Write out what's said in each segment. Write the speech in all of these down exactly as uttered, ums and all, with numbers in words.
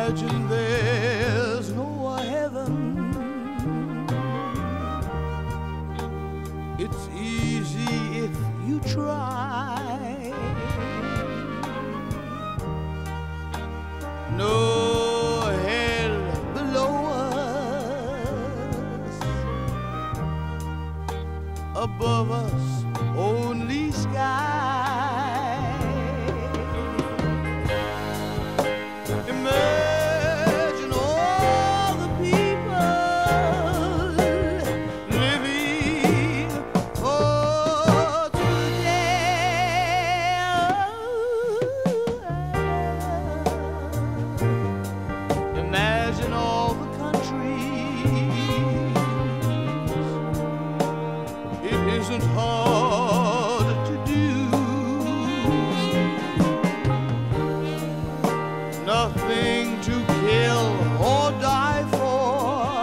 Imagine there's no heaven. It's easy if you try. No hell below us, above us only sky. Imagine all the people living for today. Imagine all the countries. It isn't hard to do. Nothing to kill or die for,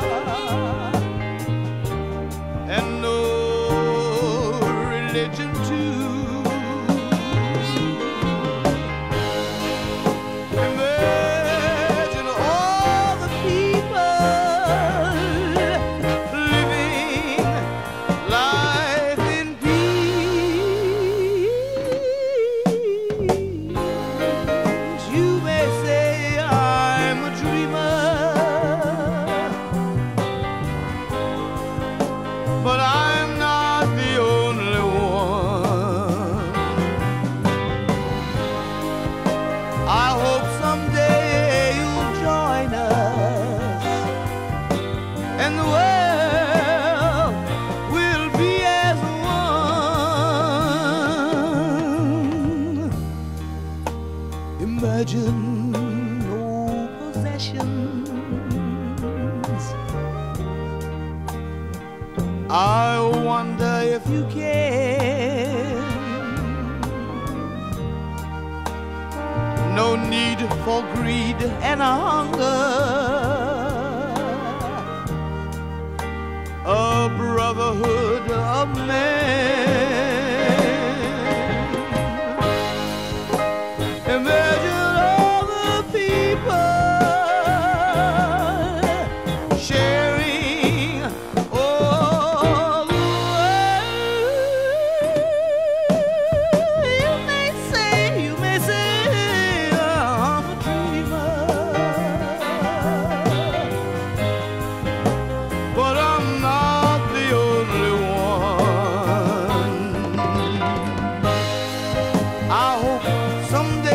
and no religion too. Imagine all the people living life in peace. You may say I'm a dreamer, but I'm not the only one. I hope someday you'll join us, and the world will be as one. Imagine no possessions. I wonder if you can. No need for greed and hunger. A brotherhood of men. Imagine all the people sharing all the world. You may say, you may say I'm a dreamer, but I'm not the only one. I hope someday